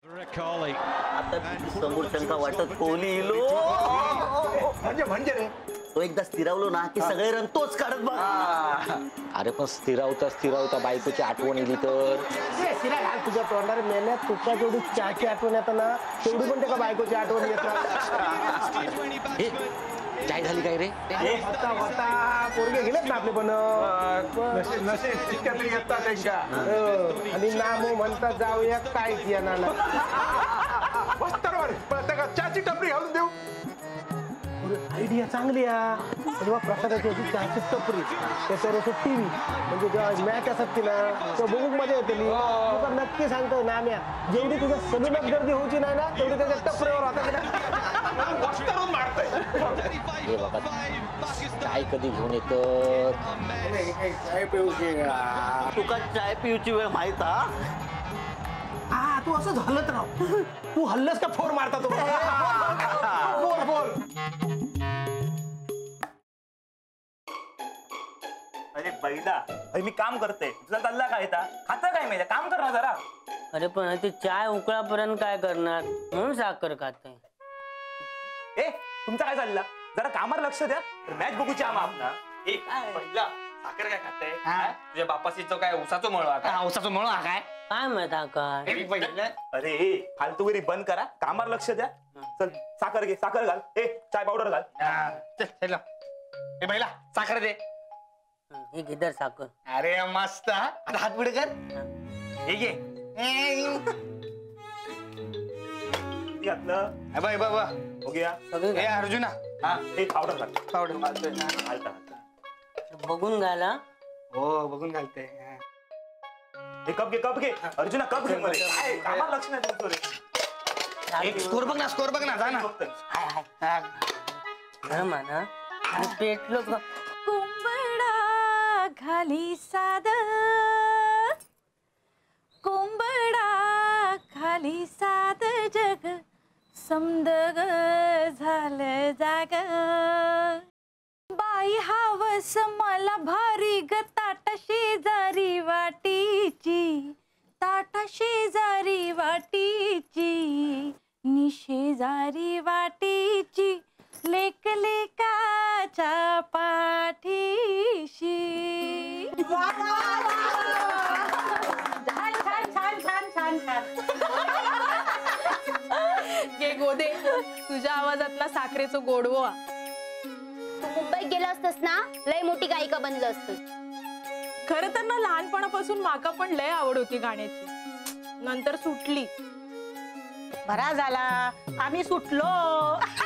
आता समोर शंका वाटत कोहली इलो म्हणजे रे तो एकदा स्थिरावलो ना की सगळे रन तोच काढत बघ. अरे पण स्थिरावता बायकोची आठवण येली तर शिरा घाल तुझ्या तोंडावर मेल्या तुका जेवढी चहाची आठवण येत ना तेवढी पण त्या बायकोची आठवण येत. काय झाली काय रे? होता पोरगे गेलेत ना आपले पण आणि नामो म्हणता जाऊया काय येणार चहाची टपरी घालून देऊ. आयडिया चांगली आहे जेव्हा प्रसादाची अशी चहाची टपरी त्याच्यावर असं टीव्ही म्हणजे जेव्हा मॅच असत ना तेव्हा बघूक मजा येते तुला नक्की सांगतोय नाम्या जेवढी तुझ्या सलूनात गर्दी होऊची नाही ना तेवढी त्याच्या टपरीवर होता हे बाबा काय कधी घेऊन येत तुका चाय पिऊची वेळ माहित हा तू असं झालंच राव तू हल्लस का फोन मारता तू बोल बोल. अरे बैला अरे मी काम करते तुझा चालला काय खाता काय माहिती काम कर ना जरा. अरे पण ते चाय उकळापर्यंत काय करणार म्हणून साखर खाते. ए तुमचा काय चालला जरा कामावर लक्ष द्या मॅच बघूची आम्हा आपला. पहिला साखर काय खाते तुझ्या बापाची तो काय उसाचं मळ उसाचं मळ काय काय माहित काय अरे फालतूगिरी बंद करा कामावर लक्ष द्या. चल साखर घे साखर घाल चाय पावडर घाल. ए पहिला साखर दे. हे घे साखर. अरे मस्त आता हात पुढे कर हे घे घातलं बाय बाबा हो गया सगळे अर्जुना हा हे पावडर घाल पावडर घालता बघून घाला. हो बघून घालते. हे कप घे अर्जुना कप घे मध्ये काय कामावर लक्ष नाही तुमचं रे. एक स्कोर बघ ना जा ना. म्हणा आणि पेटलो कोंबडा घाली साद कोंबडा खाली साद जग समद झालं जाग बाई हावस मला भारी ग ताटा शेजारी वाटीची निशेजारी वाटीची लेक लेकाच्या पाठीशी. गे गोदे तुझ्या आवाजातला साखरेचं गोडवा. तू मुंबईत गेला असतस ना लय मोठी गायिका बनलं असतस. खरं तर ना लहानपणापासून माका पण लय आवड होती गाण्याची नंतर सुटली. बरा झाला आम्ही सुटलो.